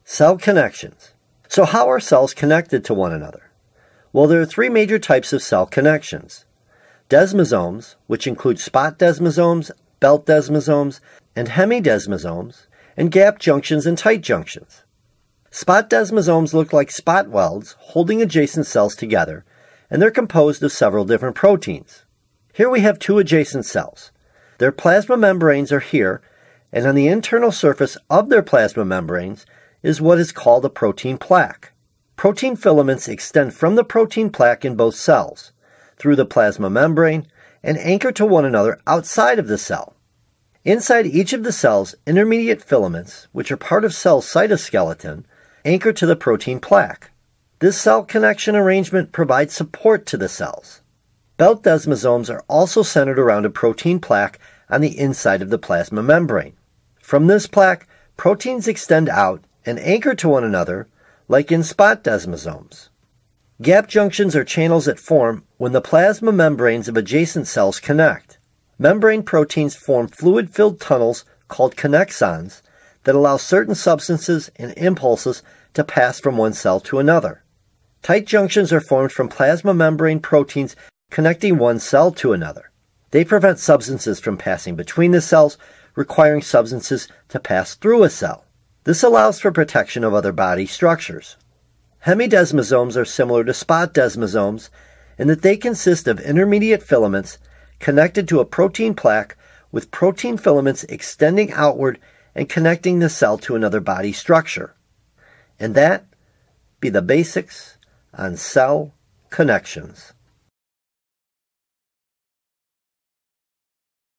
Cell connections. So how are cells connected to one another? Well, there are three major types of cell connections. Desmosomes, which include spot desmosomes, belt desmosomes, and hemidesmosomes, and gap junctions and tight junctions. Spot desmosomes look like spot welds holding adjacent cells together, and they're composed of several different proteins. Here we have two adjacent cells. Their plasma membranes are here, and on the internal surface of their plasma membranes is what is called a protein plaque. Protein filaments extend from the protein plaque in both cells, through the plasma membrane, and anchor to one another outside of the cell. Inside each of the cells, intermediate filaments, which are part of cell cytoskeleton, anchor to the protein plaque. This cell connection arrangement provides support to the cells. Belt desmosomes are also centered around a protein plaque on the inside of the plasma membrane. From this plaque, proteins extend out and anchor to one another, like in spot desmosomes. Gap junctions are channels that form when the plasma membranes of adjacent cells connect. Membrane proteins form fluid-filled tunnels called connexons that allow certain substances and impulses to pass from one cell to another. Tight junctions are formed from plasma membrane proteins connecting one cell to another. They prevent substances from passing between the cells, requiring substances to pass through a cell. This allows for protection of other body structures. Hemidesmosomes are similar to spot desmosomes in that they consist of intermediate filaments connected to a protein plaque with protein filaments extending outward and connecting the cell to another body structure. And that be the basics on cell connections.